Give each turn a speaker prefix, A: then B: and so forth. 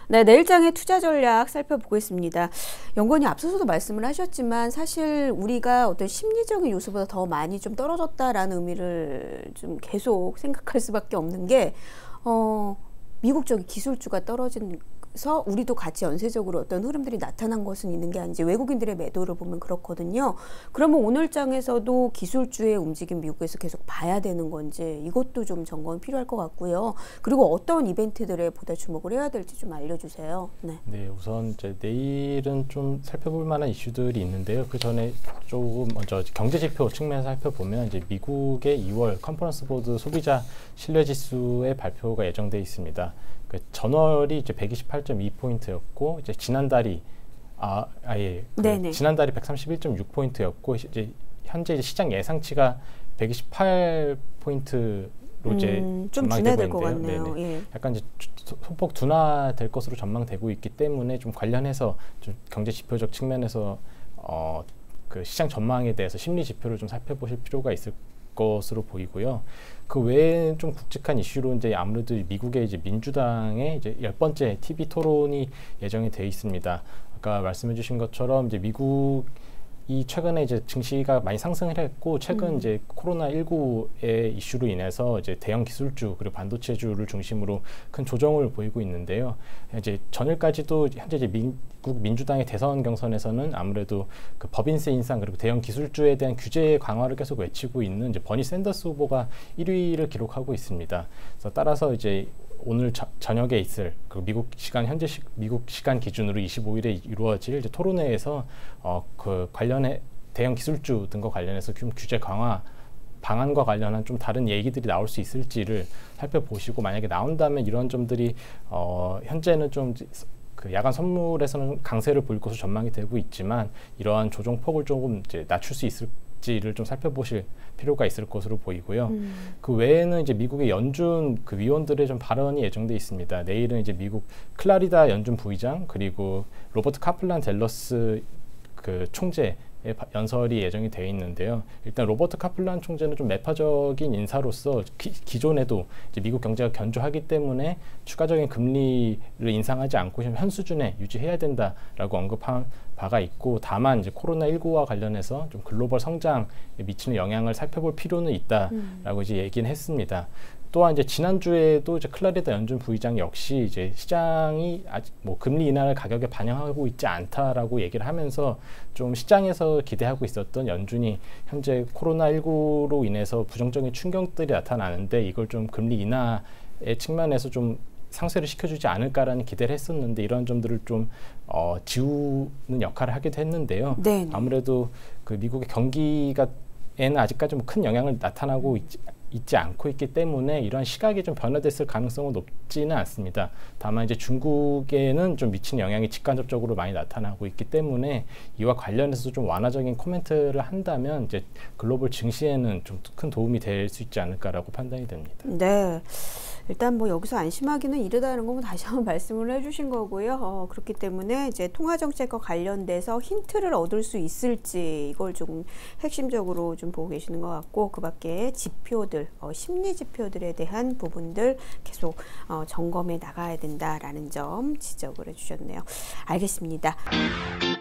A: 네, 내일장의 투자 전략 살펴보겠습니다. 연구원이 앞서서도 말씀을 하셨지만 사실 우리가 어떤 심리적인 요소보다 더 많이 좀 떨어졌다라는 의미를 좀 계속 생각할 수밖에 없는 게 미국적인 기술주가 떨어져서 우리도 같이 연쇄적으로 어떤 흐름들이 나타난 것은 있는 게 아닌지 외국인들의 매도를 보면 그렇거든요. 그러면 오늘 장에서도 기술주의 움직임 미국에서 계속 봐야 되는 건지 이것도 좀 점검이 필요할 것 같고요. 그리고 어떤 이벤트들에 보다 주목을 해야 될지 좀 알려주세요.
B: 네, 우선 이제 내일은 좀 살펴볼 만한 이슈들이 있는데요. 그 전에 조금 먼저 경제 지표 측면에서 살펴보면 이제 미국의 2월 컨퍼런스 보드 소비자 신뢰지수의 발표가 예정돼 있습니다. 그 전월이 이제 128.2포인트였고 이제 지난달이 지난달이 131.6포인트였고 이제 현재 시장 예상치가 128포인트로 이제
A: 좀
B: 전망되고
A: 것
B: 있는데요.
A: 같네요. 예.
B: 약간 이제 소폭 둔화될 것으로 전망되고 있기 때문에 좀 관련해서 좀 경제 지표적 측면에서 그 시장 전망에 대해서 심리 지표를 좀 살펴보실 필요가 있을 것으로 보이고요. 그 외에 좀 굵직한 이슈로 이제 아무래도 미국의 이제 민주당의 이제 10번째 TV 토론이 예정이 되어 있습니다. 아까 말씀해주신 것처럼 이제 미국이 최근에 이제 증시가 많이 상승을 했고 최근 이제 코로나19의 이슈로 인해서 이제 대형 기술주 그리고 반도체주를 중심으로 큰 조정을 보이고 있는데요. 이제 전일까지도 현재 이제 미국 민주당의 대선 경선에서는 아무래도 그 법인세 인상 그리고 대형 기술주에 대한 규제 강화를 계속 외치고 있는 이제 버니 샌더스 후보가 1위를 기록하고 있습니다. 그래서 따라서 이제 오늘 저녁에 있을 그 미국 시간 기준으로 25일에 이루어질 이제 토론회에서 그 관련해 대형 기술주 등과 관련해서 좀 규제 강화 방안과 관련한 좀 다른 얘기들이 나올 수 있을지를 살펴보시고 만약에 나온다면 이런 점들이 현재는 좀 그 야간 선물에서는 강세를 보일 것으로 전망이 되고 있지만 이러한 조정폭을 조금 이제 낮출 수 있을지를 좀 살펴보실 필요가 있을 것으로 보이고요. 그 외에는 이제 미국의 연준 그 위원들의 좀 발언이 예정돼 있습니다. 내일은 이제 미국 클라리다 연준 부의장 그리고 로버트 카플란 댈러스 그 총재의 연설이 예정이 되어 있는데요. 일단 로버트 카플란 총재는 좀 매파적인 인사로서 기존에도 이제 미국 경제가 견조하기 때문에 추가적인 금리를 인상하지 않고 현 수준에 유지해야 된다라고 언급한 바가 있고 다만 이제 코로나19와 관련해서 좀 글로벌 성장에 미치는 영향을 살펴볼 필요는 있다라고 이제 얘기는 했습니다. 또한 이제 지난주에도 이제 클라리다 연준 부의장 역시 이제 시장이 아직 뭐 금리 인하를 가격에 반영하고 있지 않다라고 얘기를 하면서 좀 시장에서 기대하고 있었던 연준이 현재 코로나19로 인해서 부정적인 충격들이 나타나는데 이걸 좀 금리 인하의 측면에서 좀 상쇄를 시켜주지 않을까라는 기대를 했었는데 이런 점들을 좀 지우는 역할을 하기도 했는데요.
A: 네.
B: 아무래도 그 미국의 경기가에는 아직까지 뭐 큰 영향을 나타나고 있지 않고 있기 때문에 이런 시각이 좀 변화됐을 가능성은 높지는 않습니다. 다만 이제 중국에는 좀 미치는 영향이 직간접적으로 많이 나타나고 있기 때문에 이와 관련해서 좀 완화적인 코멘트를 한다면 이제 글로벌 증시에는 좀 큰 도움이 될 수 있지 않을까라고 판단이 됩니다.
A: 네. 일단 뭐 여기서 안심하기는 이르다는 건 다시 한번 말씀을 해주신 거고요. 그렇기 때문에 이제 통화정책과 관련돼서 힌트를 얻을 수 있을지 이걸 조금 핵심적으로 좀 보고 계시는 것 같고 그 밖에 지표들, 심리 지표들에 대한 부분들 계속 점검해 나가야 된다라는 점 지적을 해주셨네요. 알겠습니다.